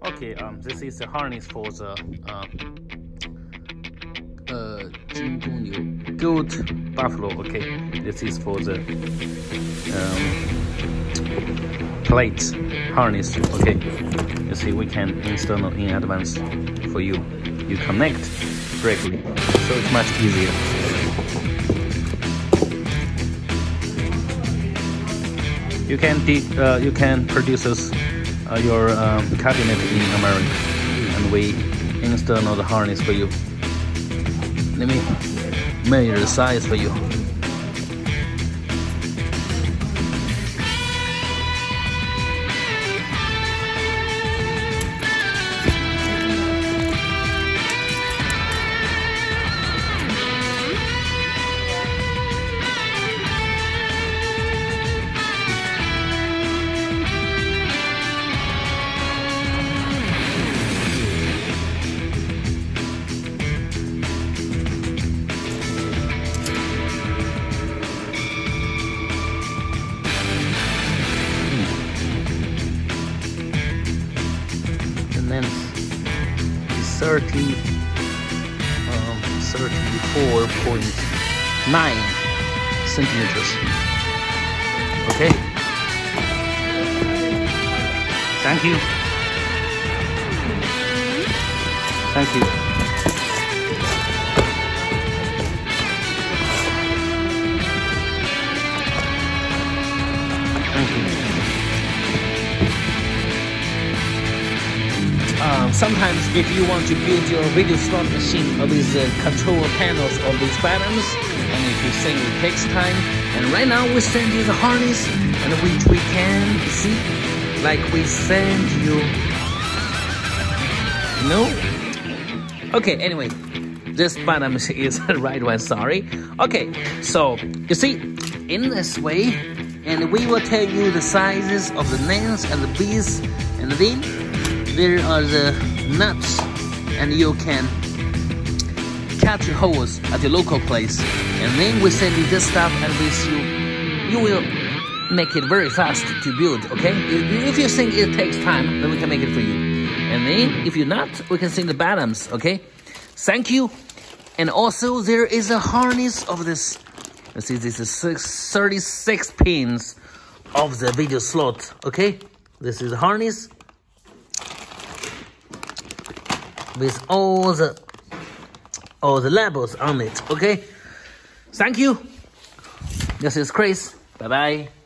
Okay, this is the harness for the goat buffalo. Okay, this is for the plate harness. Okay, you see, we can install in advance for you. You connect directly, so it's much easier. You can produce your cabinet in America, and we install the harness for you. Let me measure the size for you. And then 34.9 centimeters. Okay. Thank you. Thank you. Thank you. Sometimes if you want to build your video slot machine with the control panels of these buttons, and if you think it takes time, and right now we send you the harness, and which we can see, like we send you, Okay, anyway, this button is the right one, sorry. Okay, so you see, in this way, and we will tell you the sizes of the nails and the beads, and then there are the nuts, and you can cut your holes at your local place, and then we send you this stuff, and with you will make it very fast to build. Okay, if you think it takes time, then we can make it for you, and then if you're not, we can sing the bottoms. Okay, thank you. And also there is a harness of this. Let's see, this is 36 pins of the video slot. Okay, this is a harness with all the labels on it. Okay, thank you. This is Chris. Bye bye.